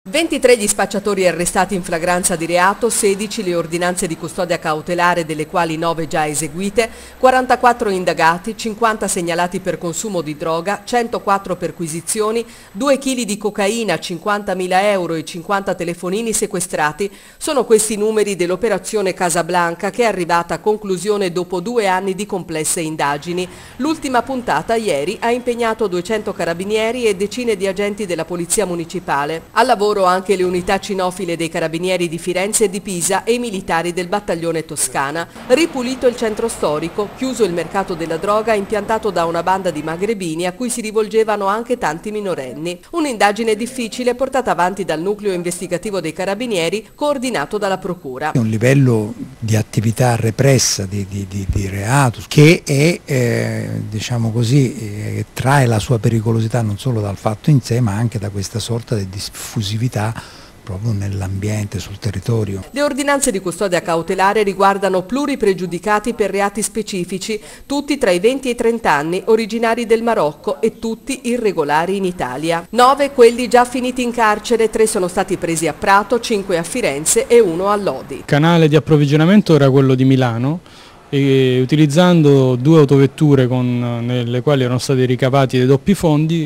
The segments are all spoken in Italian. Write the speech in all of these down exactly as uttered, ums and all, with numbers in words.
ventitré gli spacciatori arrestati in flagranza di reato, sedici le ordinanze di custodia cautelare, delle quali nove già eseguite, quarantaquattro indagati, cinquanta segnalati per consumo di droga, centoquattro perquisizioni, due chili di cocaina, cinquantamila euro e cinquanta telefonini sequestrati. Sono questi i numeri dell'operazione Casablanca, che è arrivata a conclusione dopo due anni di complesse indagini. L'ultima puntata ieri ha impegnato duecento carabinieri e decine di agenti della Polizia Municipale. Al lavoro anche le unità cinofile dei Carabinieri di Firenze e di Pisa e i militari del battaglione Toscana. Ripulito il centro storico, chiuso il mercato della droga impiantato da una banda di magrebini a cui si rivolgevano anche tanti minorenni. Un'indagine difficile portata avanti dal nucleo investigativo dei Carabinieri, coordinato dalla Procura. È un livello di attività repressa, di, di, di, di reato, che è, eh, diciamo così, eh, trae la sua pericolosità non solo dal fatto in sé, ma anche da questa sorta di diffusività proprio nell'ambiente, sul territorio. Le ordinanze di custodia cautelare riguardano pluripregiudicati per reati specifici, tutti tra i venti e i trenta anni, originari del Marocco e tutti irregolari in Italia. Nove quelli già finiti in carcere, tre sono stati presi a Prato, cinque a Firenze e uno a Lodi. Il canale di approvvigionamento era quello di Milano, e utilizzando due autovetture con, nelle quali erano stati ricavati dei doppi fondi,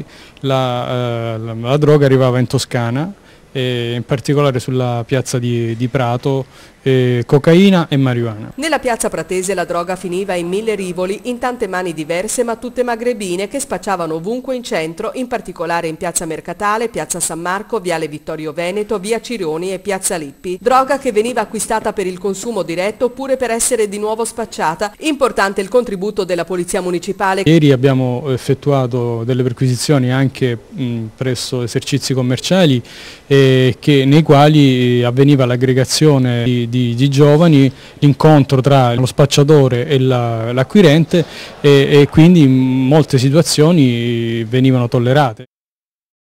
la, eh, la, la droga arrivava in Toscana, e in particolare sulla piazza di, di Prato, eh, cocaina e marijuana. Nella piazza pratese la droga finiva in mille rivoli, in tante mani diverse ma tutte magrebine, che spacciavano ovunque in centro, in particolare in piazza Mercatale, piazza San Marco, viale Vittorio Veneto, via Cironi e piazza Lippi. Droga che veniva acquistata per il consumo diretto oppure per essere di nuovo spacciata. Importante il contributo della Polizia Municipale. Ieri abbiamo effettuato delle perquisizioni anche mh, presso esercizi commerciali eh, che, nei quali avveniva l'aggregazione di, di, di giovani, l'incontro tra lo spacciatore e l'acquirente, e, e quindi in molte situazioni venivano tollerate.